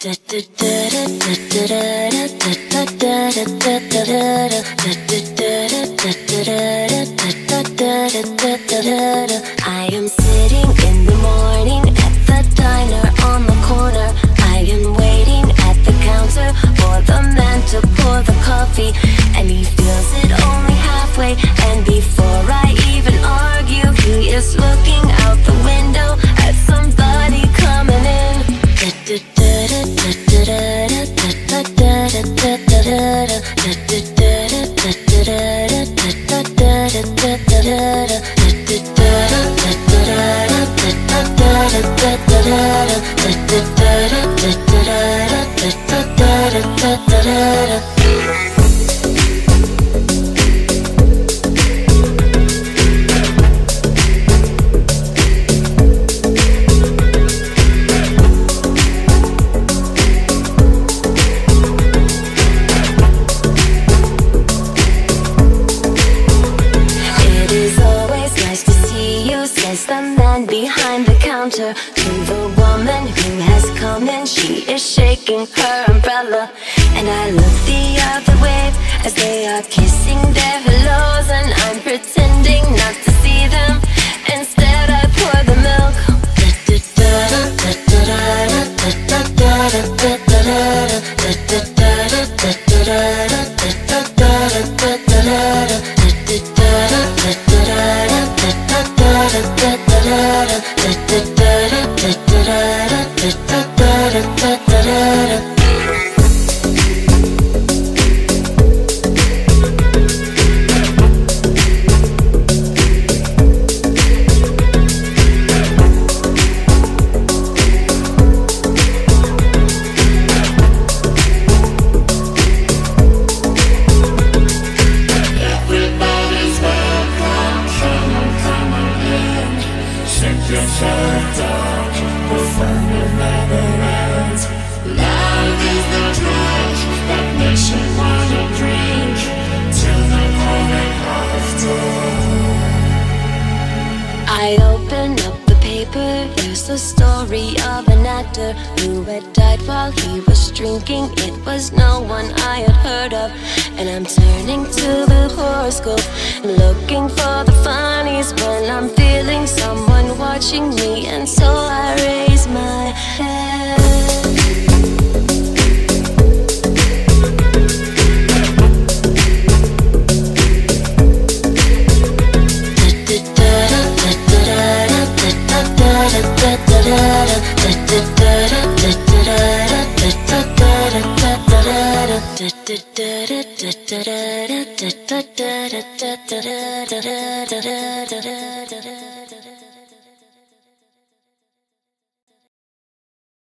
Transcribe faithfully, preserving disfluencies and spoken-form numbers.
am sitting in the morning at the diner on the corner. I am waiting at the counter for the man to pour the coffee, and he fills it only halfway. And before I even argue, he is looking out the window at somebody coming in. Says the man behind the counter to the woman who has come in. She is shaking her umbrella, and I look the other way as they are kissing their hellos, and I'm pretending not to see them. Instead I pour the milk. I open up the paper, there's the story of an actor who had died while he was drinking. It was no one I had heard of, and I'm turning to the horoscope, looking for the funnies when I'm feeling someone watching me, and so I raise my head. Da da da da da da da da da da da da da da da da da da da da